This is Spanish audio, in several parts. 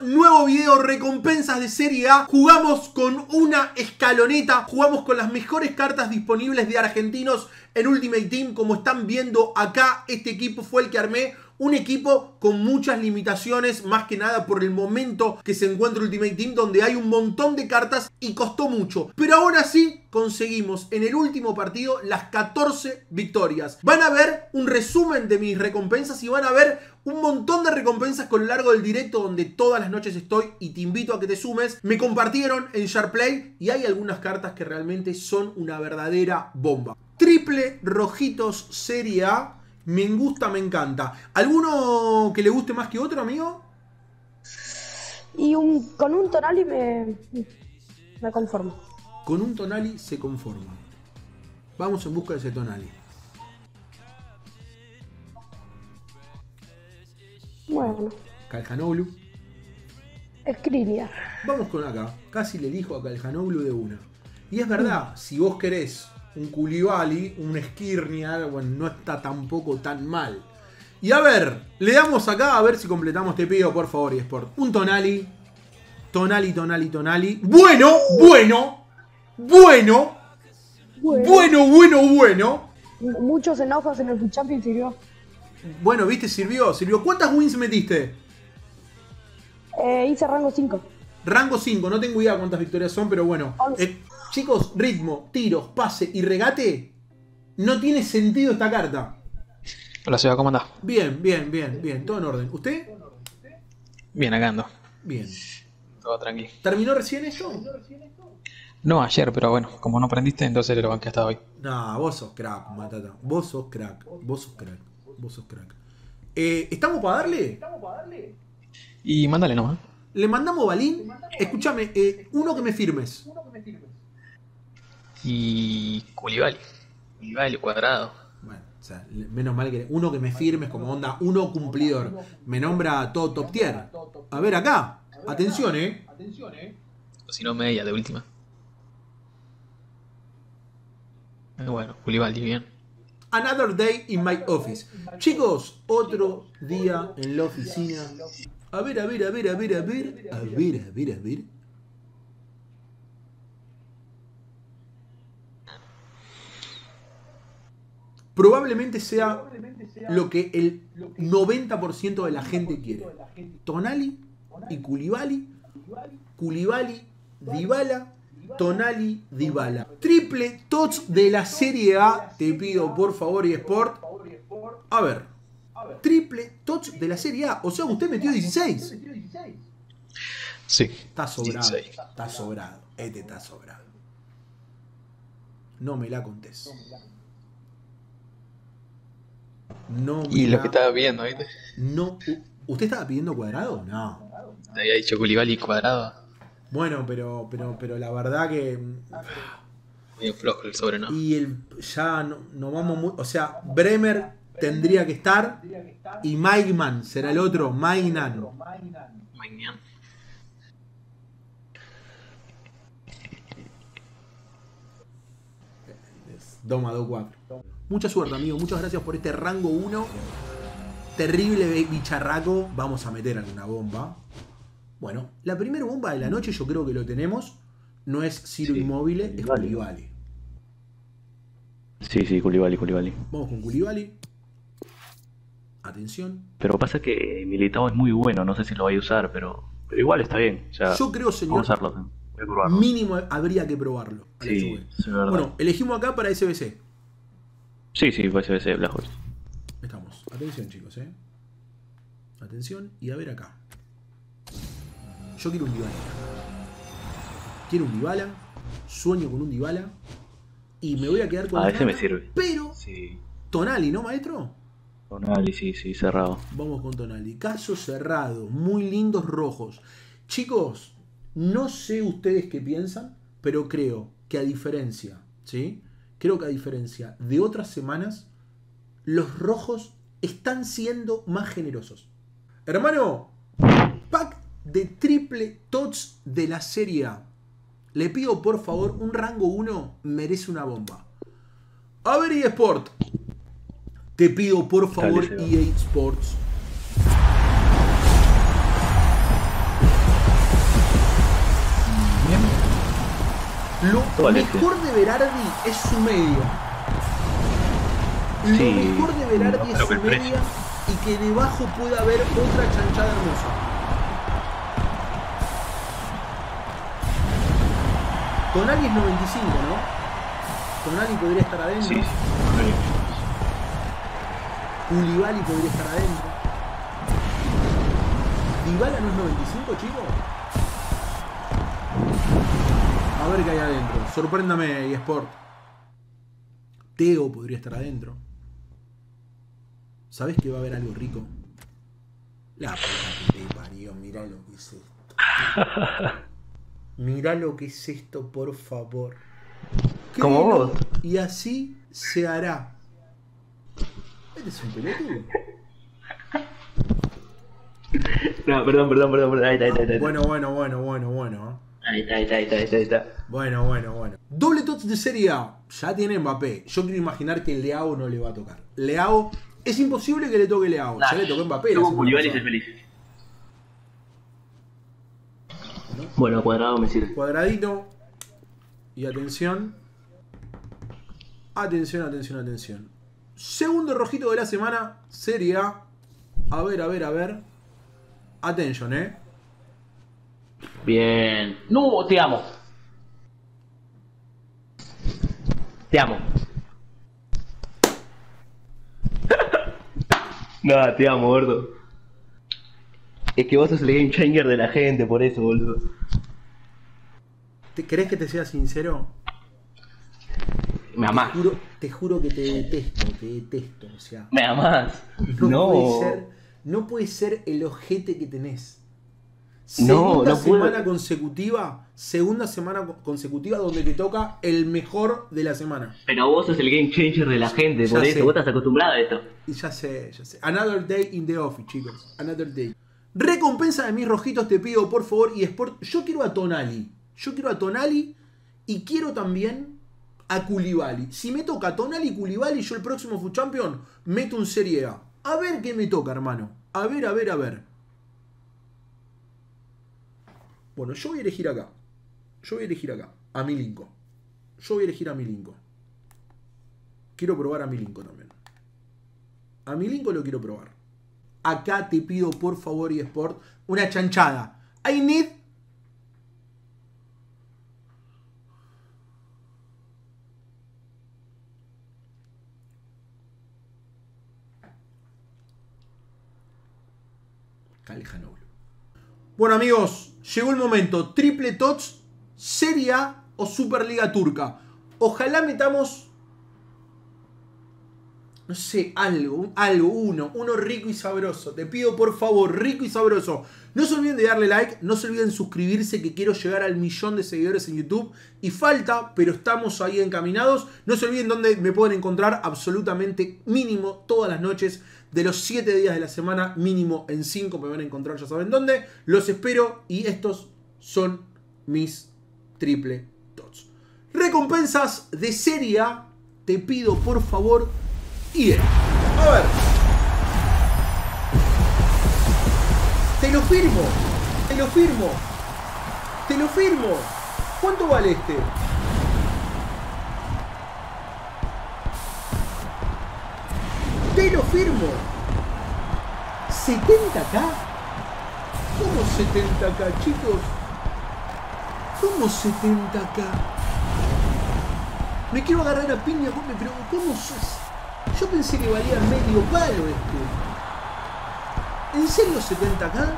Nuevo video, recompensas de Serie A. Jugamos con una escaloneta. Jugamos con las mejores cartas disponibles de argentinos en Ultimate Team. Como están viendo acá, este equipo fue el que armé. Un equipo con muchas limitaciones, más que nada por el momento que se encuentra Ultimate Team, donde hay un montón de cartas y costó mucho. Pero aún así conseguimos en el último partido las 14 victorias. Van a ver un resumen de mis recompensas y van a ver un montón de recompensas con lo largo del directo, donde todas las noches estoy y te invito a que te sumes. Me compartieron en SharePlay y hay algunas cartas que realmente son una verdadera bomba. Triple rojitos Serie A. Me gusta, me encanta. ¿Alguno que le guste más que otro, amigo? Y con un Tonali me conformo. Con un Tonali se conforma. Vamos en busca de ese Tonali. Bueno. Calhanoglu. Skriniar. Vamos con acá. Casi le elijo a Calhanoglu de una. Y es verdad, si vos querés un Koulibaly, un Skriniar, bueno, no está tampoco tan mal. Y a ver, le damos acá a ver si completamos. Te pido, por favor, eSport. Un Tonali. Tonali. Bueno. Muchos enojos en el Champions sirvió. Bueno, viste, sirvió. ¿Cuántas wins metiste? Hice rango 5. Rango 5, no tengo idea cuántas victorias son, pero bueno. Chicos, ritmo, tiros, pase y regate. No tiene sentido esta carta. Hola, Seba, ¿cómo andás? Bien. Todo en orden. ¿Usted? Bien, acá ando. Bien. Todo tranqui. ¿Terminó recién esto? No, ayer, pero bueno, como no aprendiste, entonces lo banqué hasta hoy. No, vos sos crack, Matata. Vos sos crack. ¿Estamos para darle? Y mándale nomás. ¿Le mandamos balín? Escúchame, uno que me firmes. Y Koulibaly cuadrado. Bueno, o sea, menos mal que uno que me firmes como onda, uno cumplidor. Me nombra todo top tier. A ver acá. Atención, O si no, media de última. Bueno, Koulibaly, bien. Another day in my office. Chicos, otro día en la oficina. A ver. Probablemente sea lo que el 90% de la gente quiere. Tonali y Koulibaly. Koulibaly, Dybala. Tonali, Dybala. Triple touch de la Serie A. Te pido por favor, eSport. A ver. Triple touch de la Serie A. O sea, usted metió 16. Sí. Está sobrado. 16. Está sobrado. Este está sobrado. No me la contés. Y lo que estaba viendo, ¿viste? No. ¿Usted estaba pidiendo cuadrado? No. Te había dicho Koulibaly cuadrado. Bueno, pero la verdad que... Muy flojo el sobre, ¿no? Y ya no vamos muy... O sea, Bremer tendría que estar. Y Maignan será el otro. Maignan. Doma 2-4. Mucha suerte, amigo. Muchas gracias por este rango 1. Terrible bicharraco. Vamos a meter alguna bomba. Bueno, la primera bomba de la noche yo creo que lo tenemos. No es Ciro Immobile, es Koulibaly. Sí, Koulibaly. Vamos con Koulibaly. Atención. Pero pasa que Militao es muy bueno, no sé si lo voy a usar, pero igual está bien. O sea, yo creo, señor, vamos a usarlo. Voy a probarlo. Mínimo habría que probarlo. Sí, es verdad. Bueno, elegimos acá para SBC. Sí, fue SBC, Blackhawks. Estamos. Atención, chicos, Atención y a ver acá. Yo quiero un Dybala. Sueño con un Dybala. Y me voy a quedar con ese me sirve. Pero Tonali, ¿no, maestro? Tonali, sí, cerrado. Vamos con Tonali. Caso cerrado. Muy lindos rojos. Chicos, no sé ustedes qué piensan, pero creo que a diferencia, Creo que a diferencia de otras semanas, los rojos están siendo más generosos. Hermano, pack de triple touch de la Serie A. Le pido por favor, un rango 1 merece una bomba. A ver, eSport. Te pido por favor, EA Sports. Lo mejor de Berardi es su media. Lo mejor de Berardi es su media y que debajo pueda haber otra chanchada hermosa. Tonali es 95, ¿no? Tonali podría estar adentro. Sí. Koulibaly podría estar adentro. ¿Dybala no es 95, chicos? A ver qué hay adentro. Sorpréndame, eSport. Teo podría estar adentro. ¿Sabés que va a haber algo rico? La puta que te parió, mirá lo que es esto. Mirá lo que es esto, por favor. Como vos. Y así se hará. Este es un pelotudo. No, perdón. Ahí está. Bueno. Ahí está. Bueno. Doble tots de Serie A. Ya tiene Mbappé. Yo quiero imaginar que Leao no le va a tocar. Leao, es imposible que le toque Leao. Ya le tocó Mbappé. Como Koulibaly es feliz. Bueno, cuadrado me sirve. Cuadradito. Y atención. Atención. Segundo rojito de la semana. Serie A. A ver. Atención, Bien. No, te amo. No, te amo, gordo. Es que vos sos el game changer de la gente, por eso, boludo. ¿Querés que te sea sincero? Me amás. Te juro que te detesto. O sea, Me amás. No puede ser el ojete que tenés. No Segunda semana consecutiva donde te toca el mejor de la semana. Pero vos sos el game changer de la gente, por eso, vos estás acostumbrado a esto. Y ya sé. Another day in the office, chicos. Another day. Recompensa de mis rojitos, te pido por favor. Y Sport, yo quiero a Tonali y quiero también a Koulibaly. Si me toca Tonali y Koulibaly, yo el próximo Food Champion meto un Serie A. A ver qué me toca, hermano. A ver. Bueno, yo voy a elegir acá. A Milinko. Quiero probar a Milinko también. A Milinko lo quiero probar. Acá te pido por favor, eSport, una chanchada. I need... Callejanoglu. Bueno, amigos, llegó el momento. Triple tots, Serie A o Superliga Turca. Ojalá metamos, no sé, uno rico y sabroso. Te pido por favor, rico y sabroso. No se olviden de darle like, no se olviden de suscribirse, que quiero llegar al 1.000.000 de seguidores en YouTube. Y falta, pero estamos ahí encaminados. No se olviden dónde me pueden encontrar, absolutamente mínimo todas las noches de los 7 días de la semana, mínimo en 5 me van a encontrar, ya saben dónde. Los espero y estos son mis triple tots. Recompensas de Serie A, te pido por favor. Y a ver. Te lo firmo. ¿Cuánto vale este? Te lo firmo. ¿70k? ¿Cómo 70k, chicos? ¿Cómo 70k? Me quiero agarrar a piña, pero ¿cómo sos? Yo pensé que valía medio palo este. ¿En serio 70k?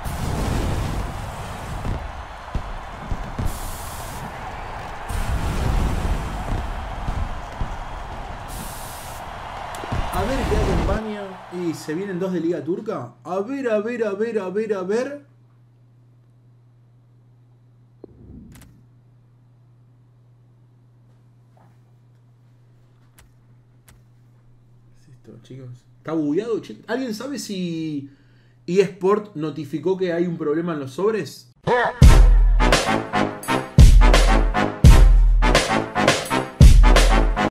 A ver qué acompaña. Y se vienen 2 de Liga Turca. A ver. ¿Qué es esto, chicos? ¿Está bugueado? ¿Alguien sabe si eSport notificó que hay un problema en los sobres?